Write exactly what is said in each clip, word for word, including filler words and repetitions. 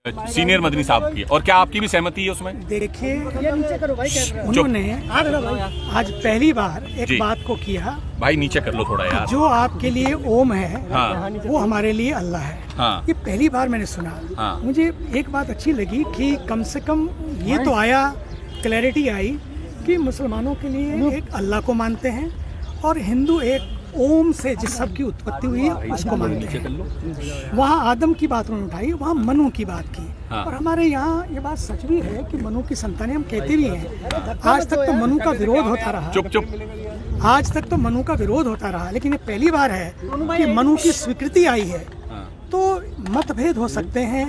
Senior Madani साहब की, और क्या आपकी भी सहमति है उसमें? देखिए, उन्होंने आज पहली बार एक बात को किया, भाई नीचे कर लो थोड़ा यार, जो आपके लिए ओम है हाँ। वो हमारे लिए अल्लाह है। हाँ। ये पहली बार मैंने सुना। हाँ। मुझे एक बात अच्छी लगी कि कम से कम ये तो आया, क्लैरिटी आई कि मुसलमानों के लिए एक अल्लाह को मानते हैं और हिंदू एक ओम से जिस सब की उत्पत्ति हुई है उसको मानते हैं। वहाँ आदम की बात उन्होंने उठाई, वहाँ मनु की बात की। हाँ। और हमारे यहाँ ये बात सच भी है कि मनु की संतानें हम कहते भी हैं। आज तक तो मनु का विरोध होता रहा, चुप चुप आज तक तो मनु का विरोध होता रहा, लेकिन ये पहली बार है कि मनु की स्वीकृति आई है। तो मतभेद हो सकते हैं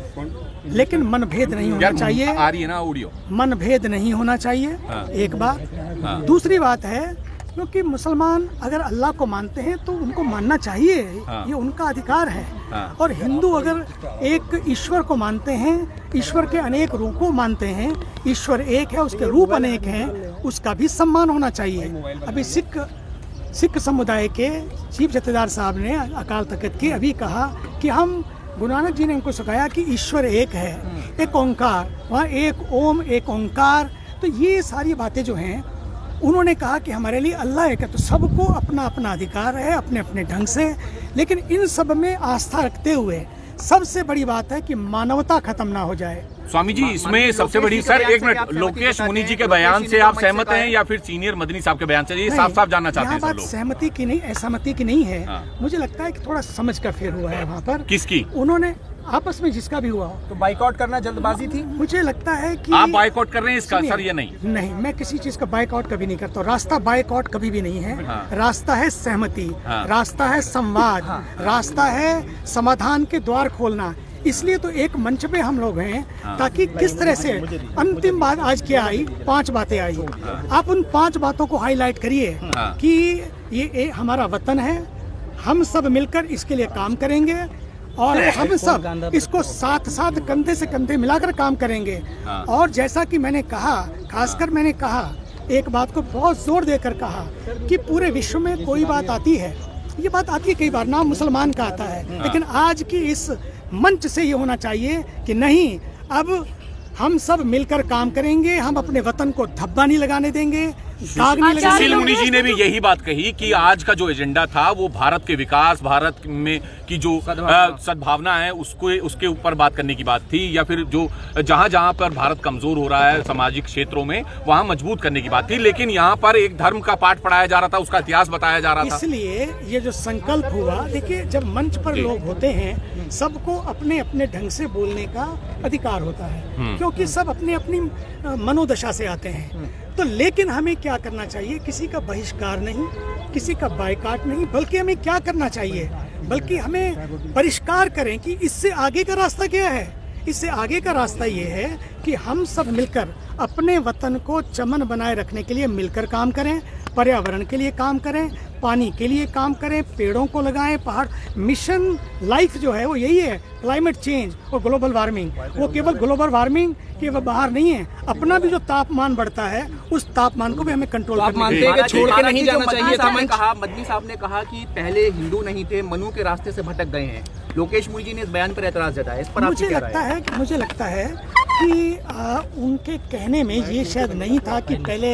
लेकिन मनभेद नहीं होना चाहिए। आ रही है ना ऑडियो, मनभेद नहीं होना चाहिए। हाँ। एक बात। हाँ। दूसरी बात है क्योंकि मुसलमान अगर अल्लाह को मानते हैं तो उनको मानना चाहिए। हाँ। ये उनका अधिकार है। हाँ। और हिंदू अगर एक ईश्वर को मानते हैं, ईश्वर के अनेक रूपों मानते हैं, ईश्वर एक है उसके रूप अनेक हैं, उसका भी सम्मान होना चाहिए। अभी सिख सिख समुदाय के चीफ जथेदार साहब ने अकाल तख्त के अभी कहा कि हम, गुरु नानक जी ने हमको सिखाया कि ईश्वर एक है, एक ओंकार, वहाँ एक ओम एक ओंकार। तो ये सारी बातें जो हैं उन्होंने कहा कि हमारे लिए अल्लाह एक है। तो सबको अपना अपना अधिकार है अपने अपने ढंग से, लेकिन इन सब में आस्था रखते हुए सबसे बड़ी बात है कि मानवता खत्म ना हो जाए। स्वामी जी, इसमें सबसे बड़ी, सर एक मिनट, लोकेश मुनि जी के बयान से आप सहमत हैं या फिर सीनियर मदनी साहब के बयान से? ये साफ साफ जानना चाहते हैं सब लोग। सहमति की नहीं, असहमति की नहीं है। हाँ। मुझे लगता है कि थोड़ा समझ का फेर हुआ है वहाँ पर। किसकी? उन्होंने आपस में जिसका भी हुआ हो। तो बाइकआउट करना जल्दबाजी थी? मुझे लगता है कि आप बाइकआउट कर रहे हैं इसका? सर ये नहीं नहीं, मैं किसी चीज का बाइकआउट कभी नहीं करता। रास्ता बाइकआउट कभी भी नहीं है। हाँ। रास्ता है सहमति। हाँ। रास्ता है संवाद। हाँ। रास्ता है समाधान के द्वार खोलना। इसलिए तो एक मंच पे हम लोग हैं। हाँ। ताकि किस तरह से अंतिम बात आज क्या आई, पांच बातें आई। हाँ। आप उन पांच बातों को हाईलाइट करिए। हाँ। कि ये ए, हमारा वतन है, हम सब मिलकर इसके लिए काम करेंगे और हम सब इसको साथ साथ कंधे से कंधे मिलाकर काम करेंगे। हाँ। और जैसा कि मैंने कहा, खासकर मैंने कहा, एक बात को बहुत जोर देकर कहा कि पूरे विश्व में कोई बात आती है, ये बात आती है कई बार, नाम मुसलमान का आता है। हाँ। लेकिन आज की इस मंच से ये होना चाहिए कि नहीं, अब हम सब मिलकर काम करेंगे, हम अपने वतन को धब्बा नहीं लगाने देंगे, दाग नहीं लगाने देंगे। सुशील मुनि जी ने भी यही बात कही कि आज का जो एजेंडा था वो भारत के विकास, भारत में की जो सद्भावना है उसको, उसके ऊपर बात करने की बात थी, या फिर जो जहां जहां पर भारत कमजोर हो रहा है सामाजिक क्षेत्रों में वहां मजबूत करने की बात थी। लेकिन यहाँ पर एक धर्म का पाठ पढ़ाया जा रहा था, उसका इतिहास बताया जा रहा था। इसलिए ये जो संकल्प हुआ, देखिए जब मंच पर लोग होते हैं सबको अपने अपने ढंग से बोलने का अधिकार होता है, क्योंकि सब अपनी अपनी मनोदशा से आते हैं। तो लेकिन हमें क्या करना चाहिए, किसी का बहिष्कार नहीं, किसी का बायकॉट नहीं, बल्कि हमें क्या करना चाहिए, बल्कि हमें परिष्कार करें कि इससे आगे का रास्ता क्या है। इससे आगे का रास्ता ये है कि हम सब मिलकर अपने वतन को चमन बनाए रखने के लिए मिलकर काम करें, पर्यावरण के लिए काम करें, पानी के लिए काम करें, पेड़ों को लगाएं, पहाड़। मिशन लाइफ जो है वो यही है, क्लाइमेट चेंज और ग्लोबल वार्मिंग। वो केवल ग्लोबल वार्मिंग केवल बाहर नहीं है, अपना भी जो तापमान बढ़ता है उस तापमान को भी हमें कंट्रोल करना चाहिए, छोड़ के नहीं जाना चाहिए। कहा मदनी साहब ने कहा कि पहले हिंदू नहीं थे, मनु के रास्ते से भटक गए हैं। लोकेश मुनि जी ने इस बयान पर एतराज जताया, इस पर मुझे लगता है कि मुझे लगता है कि आ, उनके कहने में ये शायद नहीं था कि पहले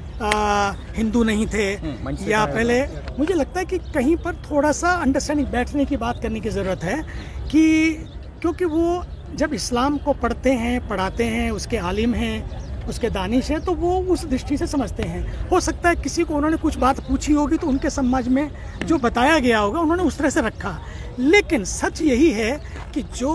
आ, हिंदू नहीं थे या पहले, मुझे लगता है कि कहीं पर थोड़ा सा अंडरस्टैंडिंग, बैठने की बात करने की ज़रूरत है कि क्योंकि वो जब इस्लाम को पढ़ते हैं, पढ़ाते हैं, उसके आलिम हैं, उसके दानिश हैं, तो वो उस दृष्टि से समझते हैं। हो सकता है किसी को उन्होंने कुछ बात पूछी होगी तो उनके समाज में जो बताया गया होगा उन्होंने उस तरह से रखा। लेकिन सच यही है कि जो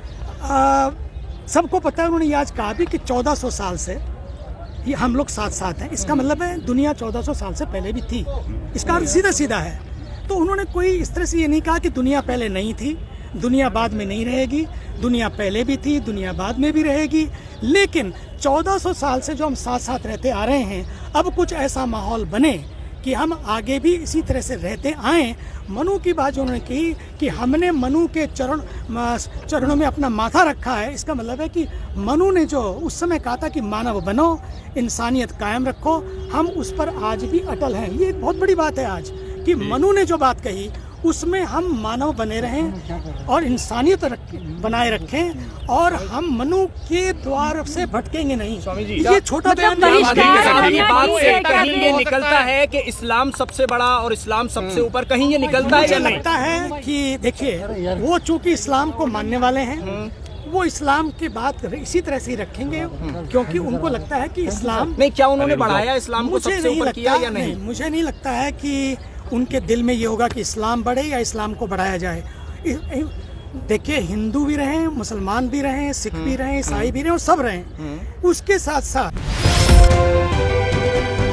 आ, सबको पता है, उन्होंने ये आज कहा भी कि चौदह सौ साल से ये हम लोग साथ साथ हैं। इसका मतलब है दुनिया चौदह सौ साल से पहले भी थी, इसका अर्थ सीधा सीधा है। तो उन्होंने कोई इस तरह से ये नहीं कहा कि दुनिया पहले नहीं थी, दुनिया बाद में नहीं रहेगी। दुनिया पहले भी थी, दुनिया बाद में भी रहेगी। लेकिन चौदह सौ साल से जो हम साथ साथ रहते आ रहे हैं, अब कुछ ऐसा माहौल बने कि हम आगे भी इसी तरह से रहते आएँ। मनु की बात जो उन्होंने की कि हमने मनु के चरण चरणों में अपना माथा रखा है, इसका मतलब है कि मनु ने जो उस समय कहा था कि मानव बनो, इंसानियत कायम रखो, हम उस पर आज भी अटल हैं। ये एक बहुत बड़ी बात है आज कि मनु ने जो बात कही उसमें हम मानव बने रहें और इंसानियत रख, बनाए रखें और हम मनु के द्वार से भटकेंगे नहीं। स्वामी जी, ये छोटा बयान नहीं है। बात से कहीं ये निकलता है कि इस्लाम सबसे बड़ा और इस्लाम सबसे ऊपर, कहीं ये निकलता है मुझे या नहीं? लगता है कि देखिए, वो चूंकि इस्लाम को मानने वाले हैं, वो इस्लाम की बात इसी तरह से ही रखेंगे, क्योंकि उनको लगता है कि इस्लाम नहीं, क्या उन्होंने बढ़ाया इस्लाम को मुझे सबसे नहीं ऊपर किया लगता, या नहीं? नहीं, मुझे नहीं लगता है कि उनके दिल में ये होगा कि इस्लाम बढ़े या इस्लाम को बढ़ाया जाए। देखिए, हिंदू भी रहे, मुसलमान भी रहे, सिख भी रहे, ईसाई भी रहे और सब रहे। उसके साथ साथ